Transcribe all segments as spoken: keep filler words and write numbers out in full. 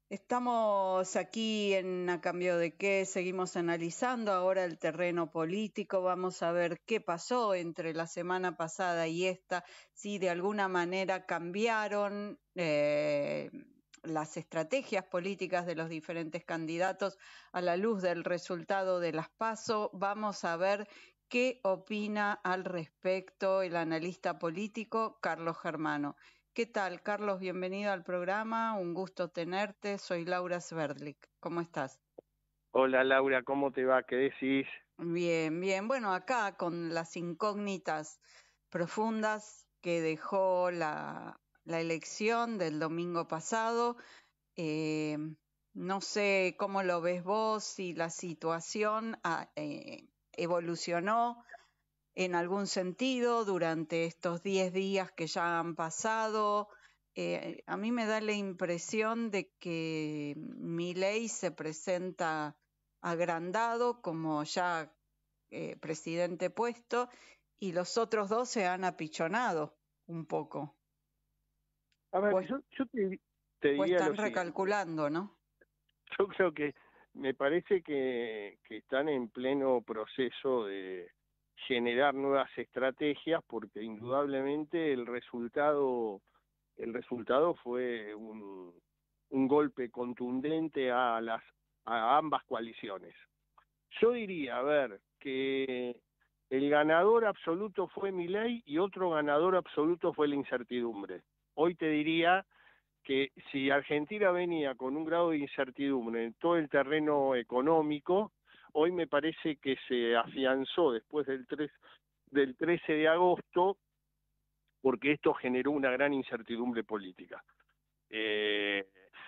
Estamos aquí en A Cambio de Qué, seguimos analizando ahora el terreno político, vamos a ver qué pasó entre la semana pasada y esta, si de alguna manera cambiaron eh, las estrategias políticas de los diferentes candidatos a la luz del resultado de las PASO. Vamos a ver qué opina al respecto el analista político Carlos Germano. ¿Qué tal, Carlos? Bienvenido al programa, un gusto tenerte. Soy Laura Sverdlik. ¿Cómo estás? Hola Laura, ¿cómo te va? ¿Qué decís? Bien, bien. Bueno, acá con las incógnitas profundas que dejó la, la elección del domingo pasado. Eh, no sé cómo lo ves vos, si la situación ah, eh, evolucionó en algún sentido durante estos diez días que ya han pasado. Eh, a mí me da la impresión de que Milei se presenta agrandado como ya eh, presidente puesto y los otros dos se han apichonado un poco. A ver, O, yo, yo te, te o diría lo están siguiente. recalculando, ¿no? Yo creo que me parece que, que están en pleno proceso de generar nuevas estrategias porque indudablemente el resultado, el resultado fue un, un golpe contundente a las a ambas coaliciones. Yo diría, a ver, que el ganador absoluto fue Milei y otro ganador absoluto fue la incertidumbre. Hoy te diría que si Argentina venía con un grado de incertidumbre en todo el terreno económico, hoy me parece que se afianzó después del, tres, del trece de agosto, porque esto generó una gran incertidumbre política. Eh,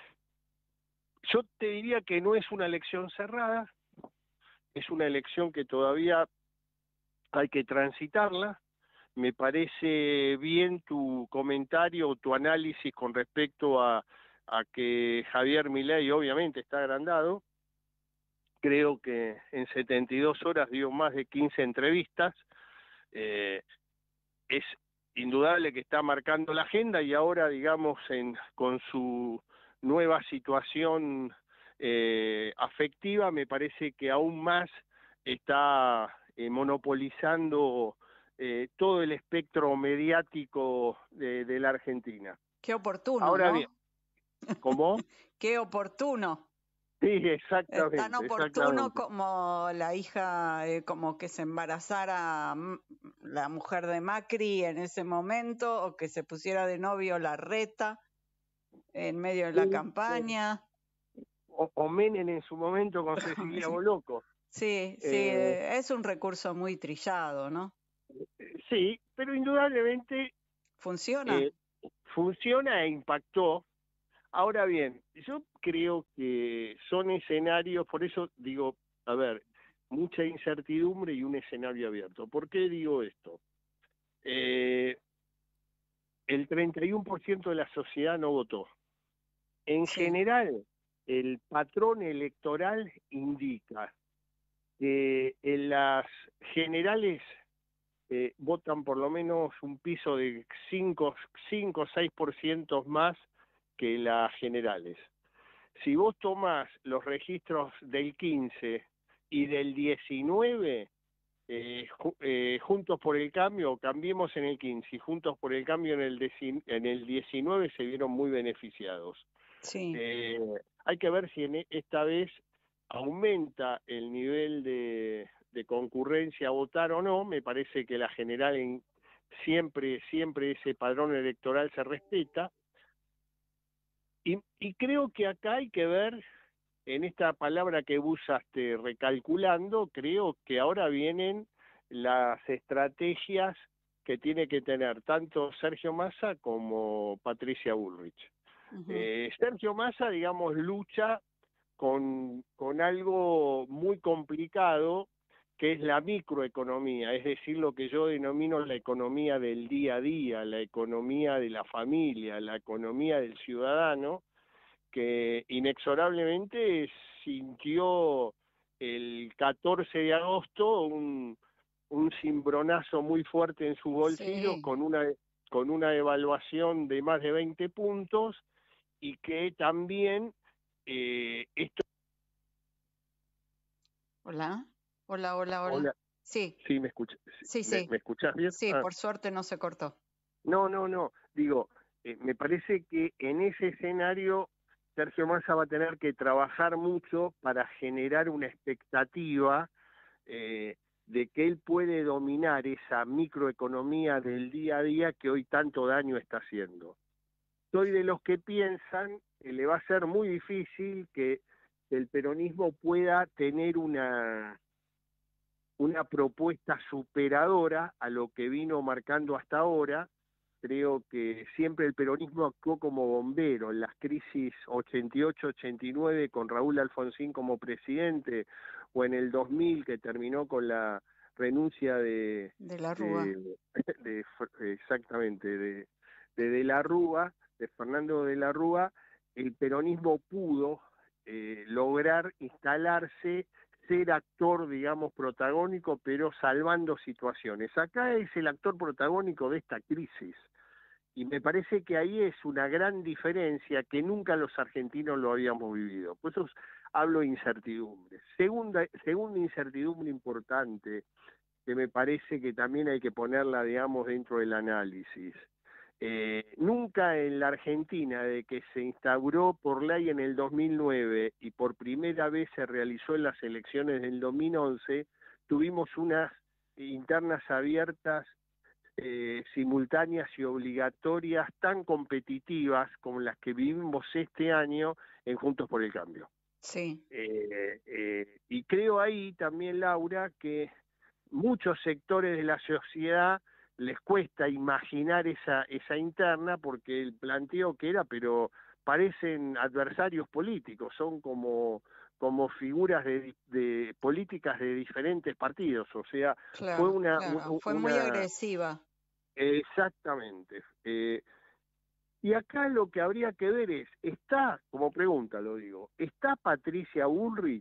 yo te diría que no es una elección cerrada, es una elección que todavía hay que transitarla. Me parece bien tu comentario, tu análisis con respecto a, a que Javier Milei obviamente está agrandado. Creo que en setenta y dos horas dio más de quince entrevistas. Eh, es indudable que está marcando la agenda y ahora, digamos, en, con su nueva situación eh, afectiva, me parece que aún más está eh, monopolizando eh, todo el espectro mediático de, de la Argentina. Qué oportuno, Ahora ¿no? bien, ¿cómo? Qué oportuno. Sí, Es tan exactamente, oportuno exactamente. como la hija, eh, como que se embarazara mm, la mujer de Macri en ese momento, o que se pusiera de novio Larreta en medio de la Sí, eh, campaña. o, o Menem en su momento con Cecilia Boloco. Sí, sí, Eh, eh, es un recurso muy trillado, ¿no? sí, pero indudablemente ¿Funciona? eh, funciona e impactó. Ahora bien, yo creo que son escenarios, por eso digo, a ver, mucha incertidumbre y un escenario abierto. ¿Por qué digo esto? Eh, el treinta y uno por ciento de la sociedad no votó. En Sí, general, el patrón electoral indica que en las generales eh, votan por lo menos un piso de cinco o seis por ciento más que las generales. Si vos tomás los registros del quince y del diecinueve, eh, ju eh, Juntos por el Cambio, Cambiemos en el quince y Juntos por el Cambio en el, en el diecinueve se vieron muy beneficiados. sí. Eh, hay que ver si en esta vez aumenta el nivel de, de concurrencia a votar o no. Me parece que la general en, siempre, siempre ese padrón electoral se respeta. Y, y creo que acá hay que ver, en esta palabra que usaste, recalculando, creo que ahora vienen las estrategias que tiene que tener tanto Sergio Massa como Patricia Bullrich. Ujú. Eh, Sergio Massa, digamos, lucha con, con algo muy complicado, que es la microeconomía, es decir, lo que yo denomino la economía del día a día, la economía de la familia, la economía del ciudadano, que inexorablemente sintió el catorce de agosto un, un cimbronazo muy fuerte en sus bolsillos Sí, con una, con una evaluación de más de veinte puntos y que también eh, esto... Hola, hola, hola, hola. Hola, Sí, sí, ¿me escuchas? sí, ¿Me, sí, me escuchás bien? sí, Ah, por suerte no se cortó. no, no, no, digo, eh, me parece que en ese escenario Sergio Massa va a tener que trabajar mucho para generar una expectativa eh, de que él puede dominar esa microeconomía del día a día que hoy tanto daño está haciendo. Soy de los que piensan que le va a ser muy difícil que el peronismo pueda tener una, una propuesta superadora a lo que vino marcando hasta ahora. Creo que siempre el peronismo actuó como bombero en las crisis ochenta y ocho ochenta y nueve con Raúl Alfonsín como presidente, o en el dos mil que terminó con la renuncia de, De la Rúa. de, de exactamente, de, de De la Rúa, de Fernando de la Rúa. El peronismo pudo eh, lograr instalarse, ser actor, digamos, protagónico, pero salvando situaciones. Acá es el actor protagónico de esta crisis. Y me parece que ahí es una gran diferencia que nunca los argentinos lo habíamos vivido. Por eso hablo de incertidumbre. Segunda, segunda incertidumbre importante, que me parece que también hay que ponerla, digamos, dentro del análisis. Eh, nunca en la Argentina, de que se instauró por ley en el dos mil nueve y por primera vez se realizó en las elecciones del dos mil once, tuvimos unas internas abiertas, eh, simultáneas y obligatorias tan competitivas como las que vivimos este año en Juntos por el Cambio. Sí. Eh, eh, y creo ahí también, Laura, que muchos sectores de la sociedad les cuesta imaginar esa, esa interna, porque el planteo que era, pero parecen adversarios políticos, son como, como figuras de, de políticas de diferentes partidos, o sea, fue Claro, una... claro, fue muy una agresiva. exactamente. Eh, y acá lo que habría que ver es, ¿está, como pregunta lo digo, está Patricia Bullrich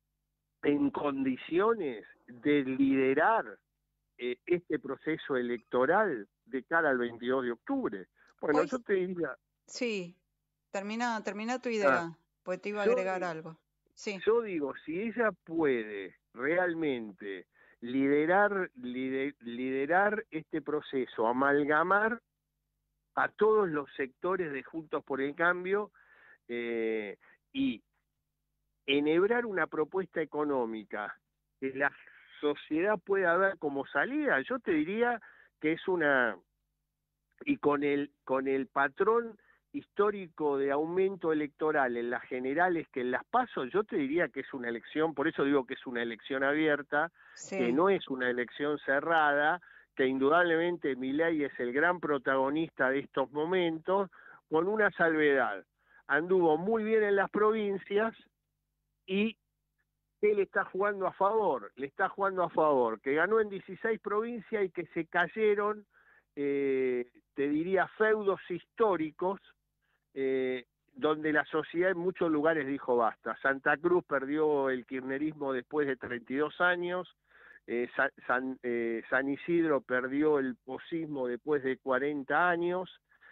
en condiciones de liderar eh, este proceso electoral de cara al veintidós de octubre? Bueno, Hoy, yo te diría, sí, termina, termina tu ah, idea, pues te iba a yo agregar digo, algo. Sí, yo digo, si ella puede realmente liderar, lider, liderar este proceso, amalgamar a todos los sectores de Juntos por el Cambio, eh, y enhebrar una propuesta económica que la sociedad pueda ver como salida, yo te diría que es una, y con el, con el patrón histórico de aumento electoral en las generales que en las PASO, yo te diría que es una elección, por eso digo que es una elección abierta, que sí, no es una elección cerrada, que indudablemente Milei es el gran protagonista de estos momentos, con una salvedad. Anduvo muy bien en las provincias y él está jugando a favor, le está jugando a favor, que ganó en dieciséis provincias y que se cayeron, eh, te diría, feudos históricos, eh, donde la sociedad en muchos lugares dijo basta. Santa Cruz perdió el kirchnerismo después de treinta y dos años, eh, San, San, eh, San Isidro perdió el posismo después de cuarenta años,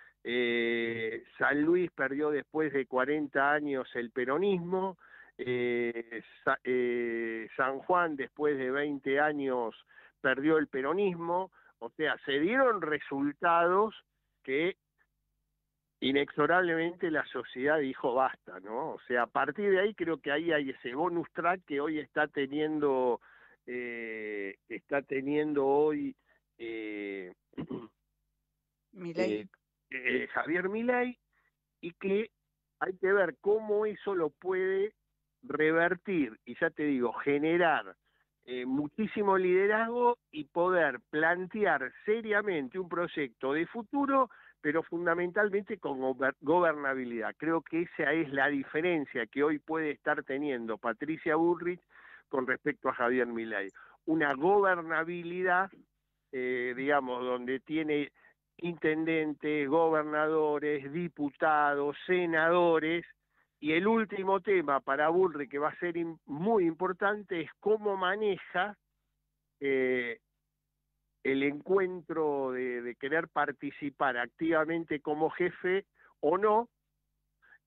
eh, San Luis perdió después de cuarenta años el peronismo, eh, Sa, eh, San Juan después de veinte años perdió el peronismo. O sea, se dieron resultados que inexorablemente la sociedad dijo basta, ¿no? O sea, a partir de ahí creo que ahí hay ese bonus track que hoy está teniendo, eh, está teniendo hoy eh, Milei. eh, eh, Javier Milei, y que hay que ver cómo eso lo puede revertir, y ya te digo, generar eh, muchísimo liderazgo y poder plantear seriamente un proyecto de futuro, pero fundamentalmente con gober gobernabilidad. Creo que esa es la diferencia que hoy puede estar teniendo Patricia Bullrich con respecto a Javier Milei. Una gobernabilidad, eh, digamos, donde tiene intendentes, gobernadores, diputados, senadores, y el último tema para Bullrich que va a ser muy importante es cómo maneja eh, el encuentro de, de querer participar activamente como jefe o no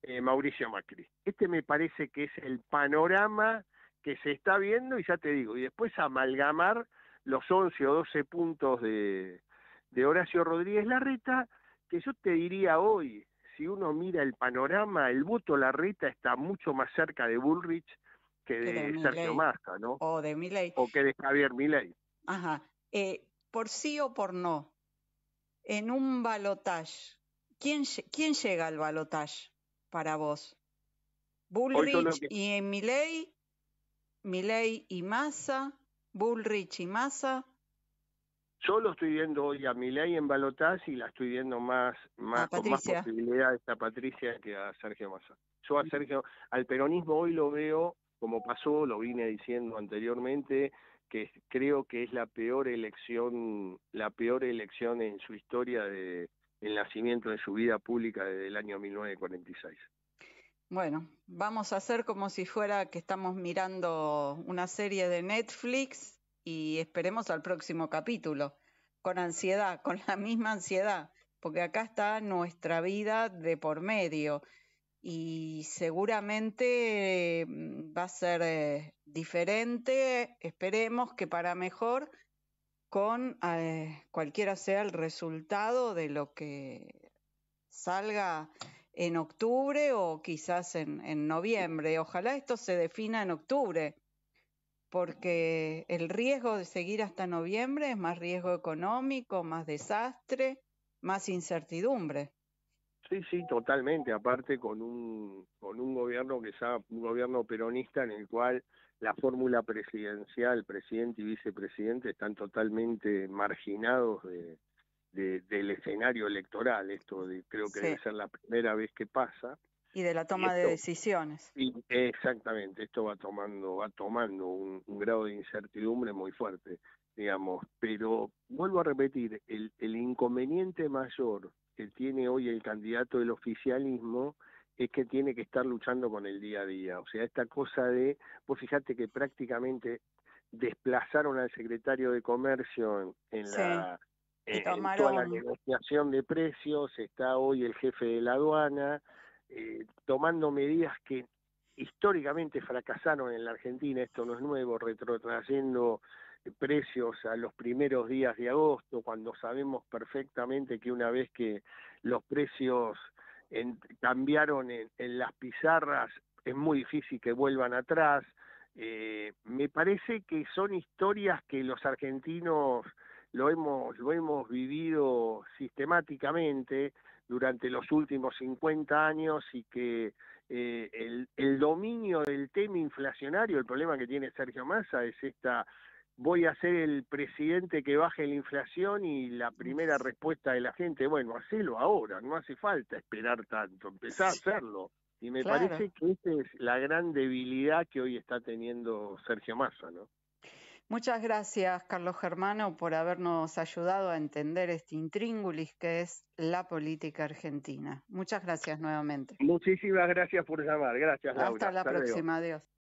eh, Mauricio Macri. Este me parece que es el panorama que se está viendo, y ya te digo, y después amalgamar los once o doce puntos de, de Horacio Rodríguez Larreta, que yo te diría hoy, si uno mira el panorama, el voto Larreta está mucho más cerca de Bullrich que Que de de Sergio Milei Massa, ¿no? o de Milei. O que de Javier Milei. Ajá. Eh, por sí o por no, en un balotaje, ¿quién, ¿quién llega al balotaje para vos? ¿Bullrich Que... y Milei? ¿Milei y Massa? ¿Bullrich y Massa? Yo lo estoy viendo hoy a Milei en balotaje y la estoy viendo más, más con más posibilidades a Patricia que a Sergio Massa. Yo a Sergio, al peronismo hoy lo veo como pasó, lo vine diciendo anteriormente, que creo que es la peor elección, la peor elección en su historia de el nacimiento de su vida pública desde el año mil novecientos cuarenta y seis. Bueno, vamos a hacer como si fuera que estamos mirando una serie de Netflix y esperemos al próximo capítulo, con ansiedad, con la misma ansiedad, porque acá está nuestra vida de por medio y seguramente va a ser eh, diferente, esperemos que para mejor, con eh, cualquiera sea el resultado de lo que salga en octubre o quizás en, en noviembre. Ojalá esto se defina en octubre, porque el riesgo de seguir hasta noviembre es más riesgo económico, más desastre, más incertidumbre. Sí, sí, totalmente, aparte con un, con un gobierno que sea un gobierno peronista en el cual la fórmula presidencial, presidente y vicepresidente, están totalmente marginados de, de, del escenario electoral. Esto de, creo que sí. Debe ser la primera vez que pasa. Y de la toma esto, de decisiones. Y exactamente, esto va tomando, va tomando un, un grado de incertidumbre muy fuerte, digamos. Pero vuelvo a repetir, el, el inconveniente mayor que tiene hoy el candidato del oficialismo es que tiene que estar luchando con el día a día. O sea, esta cosa de, vos fijate que prácticamente desplazaron al secretario de Comercio en, en sí, la en, tomaron... en toda la negociación de precios, está hoy el jefe de la aduana, eh, tomando medidas que históricamente fracasaron en la Argentina, esto no es nuevo, retrotrayendo precios a los primeros días de agosto, cuando sabemos perfectamente que una vez que los precios en, cambiaron en, en las pizarras, es muy difícil que vuelvan atrás. Eh, me parece que son historias que los argentinos lo hemos, lo hemos vivido sistemáticamente durante los últimos cincuenta años y que eh, el, el dominio del tema inflacionario, el problema que tiene Sergio Massa es esta: voy a ser el presidente que baje la inflación, y la primera respuesta de la gente, bueno, hacelo ahora, no hace falta esperar tanto, empezá a hacerlo. Y me claro. parece que esta es la gran debilidad que hoy está teniendo Sergio Massa, ¿no? Muchas gracias, Carlos Germano, por habernos ayudado a entender este intríngulis que es la política argentina. Muchas gracias nuevamente. Muchísimas gracias por llamar. Gracias, Laura. Hasta la Hasta próxima. luego. Adiós.